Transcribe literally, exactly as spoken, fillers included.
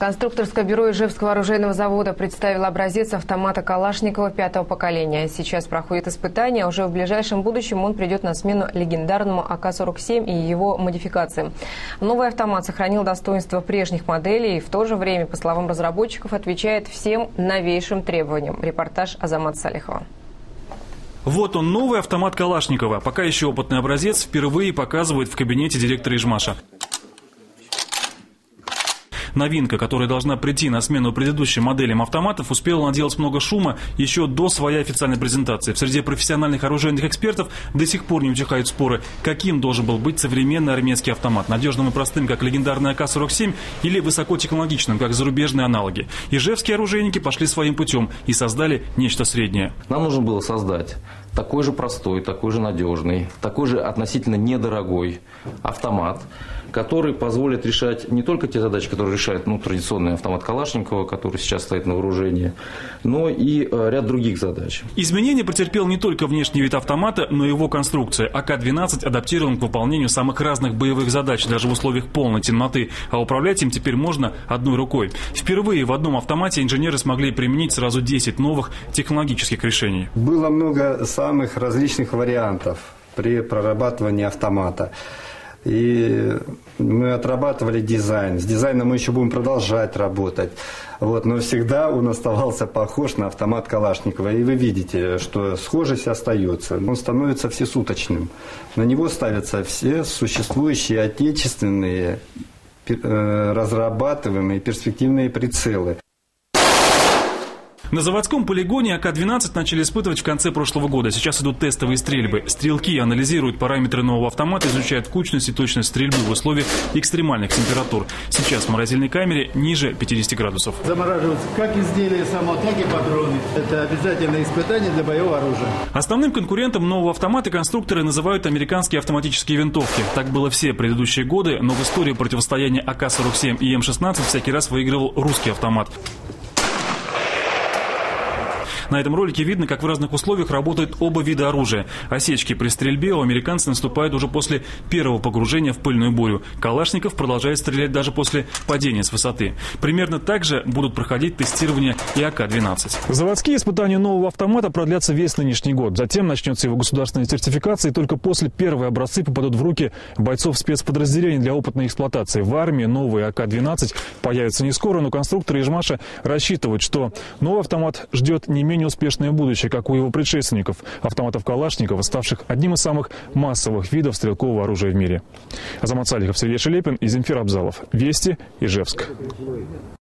Конструкторское бюро Ижевского оружейного завода представило образец автомата Калашникова пятого поколения. Сейчас проходит испытание, а уже в ближайшем будущем он придет на смену легендарному А К сорок семь и его модификациям. Новый автомат сохранил достоинства прежних моделей и в то же время, по словам разработчиков, отвечает всем новейшим требованиям. Репортаж Азамата Салихова. Вот он, новый автомат Калашникова. Пока еще опытный образец впервые показывают в кабинете директора Ижмаша. Новинка, которая должна прийти на смену предыдущим моделям автоматов, успела наделать много шума еще до своей официальной презентации. В среде профессиональных оружейных экспертов до сих пор не утихают споры, каким должен был быть современный армейский автомат. Надежным и простым, как легендарный А К сорок семь, или высокотехнологичным, как зарубежные аналоги. Ижевские оружейники пошли своим путем и создали нечто среднее. Нам нужно было создать такой же простой, такой же надежный, такой же относительно недорогой автомат, который позволит решать не только те задачи, которые решает ну, традиционный автомат Калашникова, который сейчас стоит на вооружении, но и э, ряд других задач. Изменения претерпел не только внешний вид автомата, но и его конструкция. А К двенадцать адаптирован к выполнению самых разных боевых задач, даже в условиях полной темноты, а управлять им теперь можно одной рукой. Впервые в одном автомате инженеры смогли применить сразу десять новых технологических решений. Было много самых различных вариантов при прорабатывании автомата. И мы отрабатывали дизайн. С дизайном мы еще будем продолжать работать. Вот, но всегда он оставался похож на автомат Калашникова. И вы видите, что схожесть остается. Он становится всесуточным. На него ставятся все существующие отечественные, разрабатываемые перспективные прицелы. На заводском полигоне А К двенадцать начали испытывать в конце прошлого года. Сейчас идут тестовые стрельбы. Стрелки анализируют параметры нового автомата, изучают кучность и точность стрельбы в условиях экстремальных температур. Сейчас в морозильной камере ниже пятидесяти градусов. Замораживаются как изделия само, так и патроны. Это обязательное испытание для боевого оружия. Основным конкурентом нового автомата конструкторы называют американские автоматические винтовки. Так было все предыдущие годы, но в истории противостояния А К сорок семь и М шестнадцать всякий раз выигрывал русский автомат. На этом ролике видно, как в разных условиях работают оба вида оружия. Осечки при стрельбе у американцев наступают уже после первого погружения в пыльную бурю. Калашников продолжает стрелять даже после падения с высоты. Примерно так же будут проходить тестирование и А К двенадцать. Заводские испытания нового автомата продлятся весь нынешний год. Затем начнется его государственная сертификация, и только после первые образцы попадут в руки бойцов спецподразделений для опытной эксплуатации. В армии новые А К двенадцать появятся не скоро, но конструкторы Ижмаша рассчитывают, что новый автомат ждет не менее успешное будущее, как у его предшественников, автоматов Калашникова, ставших одним из самых массовых видов стрелкового оружия в мире. Азамат Салихов, Сергей Шелепин и Земфир Абзалов. Вести, Ижевск.